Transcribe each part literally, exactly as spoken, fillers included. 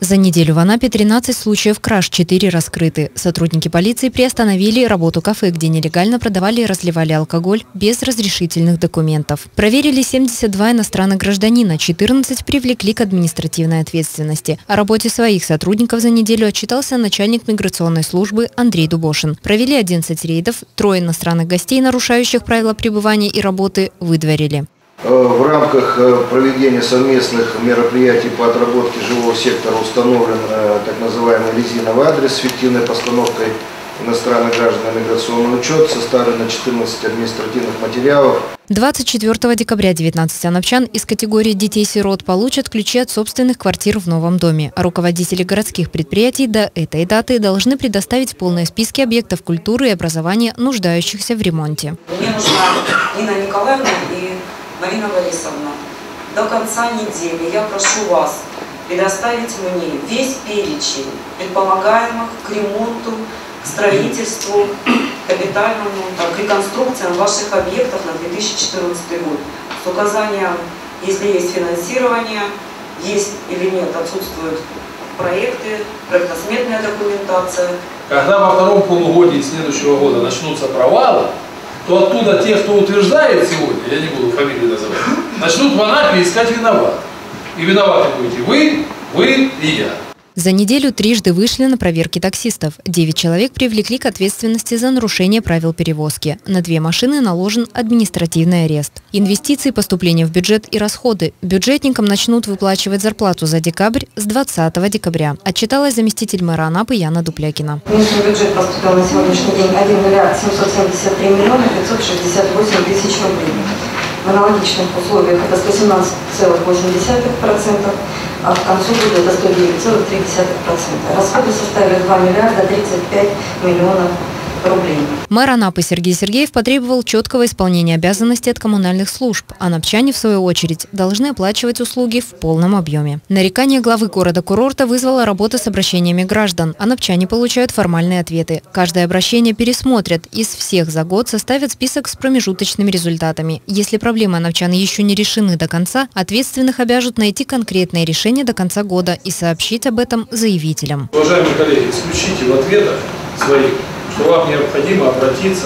За неделю в Анапе тринадцать случаев краж, четыре раскрыты. Сотрудники полиции приостановили работу кафе, где нелегально продавали и разливали алкоголь без разрешительных документов. Проверили семьдесят два иностранных гражданина, четырнадцать привлекли к административной ответственности. О работе своих сотрудников за неделю отчитался начальник миграционной службы Андрей Дубошин. Провели одиннадцать рейдов, трое иностранных гостей, нарушающих правила пребывания и работы, выдворили. В рамках проведения совместных мероприятий по отработке жилого сектора установлен так называемый резиновый адрес с фиктивной постановкой иностранных граждан на миграционный учет, составлено четырнадцать административных материалов. двадцать четвёртого декабря девятнадцать анапчан из категории детей-сирот получат ключи от собственных квартир в новом доме. А руководители городских предприятий до этой даты должны предоставить полные списки объектов культуры и образования, нуждающихся в ремонте. Мне нужна Нина Николаевна и Марина Борисовна, до конца недели я прошу вас предоставить мне весь перечень предполагаемых к ремонту, к строительству, капитальному, так, реконструкциям ваших объектов на две тысячи четырнадцатый год. С указанием, если есть финансирование, есть или нет, отсутствуют проекты, проектно-сметная документация. Когда во втором полугодии следующего года начнутся провалы, то оттуда те, кто утверждает сегодня, я не буду фамилии называть, начнут в Анапе искать виноват. И виноваты будете вы, вы и я. За неделю трижды вышли на проверки таксистов. Девять человек привлекли к ответственности за нарушение правил перевозки. На две машины наложен административный арест. Инвестиции, поступления в бюджет и расходы. Бюджетникам начнут выплачивать зарплату за декабрь с двадцатого декабря. Отчиталась заместитель мэра Анапы Яна Дуплякина. В местный бюджет поступил на сегодняшний день один миллиард семьсот семьдесят три миллиона пятьсот шестьдесят восемь тысяч рублей. В аналогичных условиях это сто семнадцать целых восемь десятых процента, а к концу года это сто девять целых три десятых процента. Расходы составили два миллиарда тридцать пять миллионов рублей. Мэр Анапы Сергей Сергеев потребовал четкого исполнения обязанностей от коммунальных служб. Анапчане, в свою очередь, должны оплачивать услуги в полном объеме. Нарекание главы города-курорта вызвало работа с обращениями граждан. Анапчане получают формальные ответы. Каждое обращение пересмотрят. Из всех за год составят список с промежуточными результатами. Если проблемы анапчан еще не решены до конца, ответственных обяжут найти конкретные решения до конца года и сообщить об этом заявителям. Уважаемые коллеги, исключите в ответах своих, что вам необходимо обратиться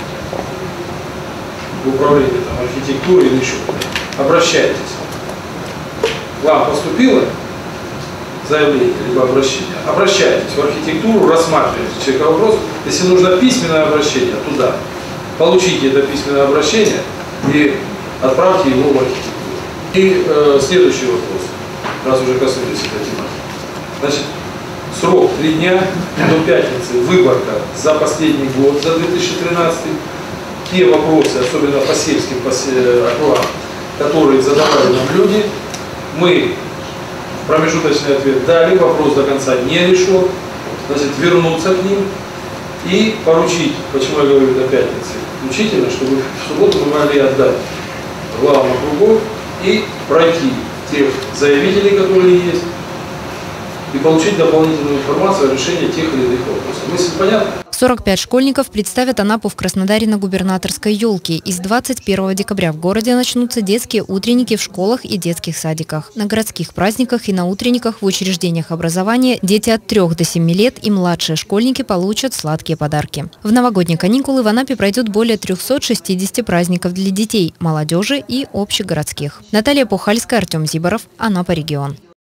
в управление там, архитектуры или еще куда-то. Обращайтесь. Вам поступило заявление либо обращение? Обращайтесь в архитектуру, рассматривайте человека вопрос. Если нужно письменное обращение, туда. Получите это письменное обращение и отправьте его в архитектуру. И э, следующий вопрос, раз уже коснулись этой тематики. Значит, срок три дня до пятницы, выборка за последний год, за две тысячи тринадцатый. Те вопросы, особенно по сельским округам, которые задавали нам люди, мы промежуточный ответ дали, вопрос до конца не решен, значит, вернуться к ним и поручить, почему я говорю до пятницы, включительно, чтобы в субботу мы могли отдать главам округов и пройти тех заявителей, которые есть, и получить дополнительную информацию о решении тех или иных вопросов. Мысль понятна? сорок пять школьников представят Анапу в Краснодаре на губернаторской елке. Из двадцать первого декабря в городе начнутся детские утренники в школах и детских садиках. На городских праздниках и на утренниках в учреждениях образования дети от трёх до семи лет и младшие школьники получат сладкие подарки. В новогодние каникулы в Анапе пройдет более трёхсот шестидесяти праздников для детей, молодежи и общегородских. Наталья Пухальская, Артем Зиборов, Анапа регион.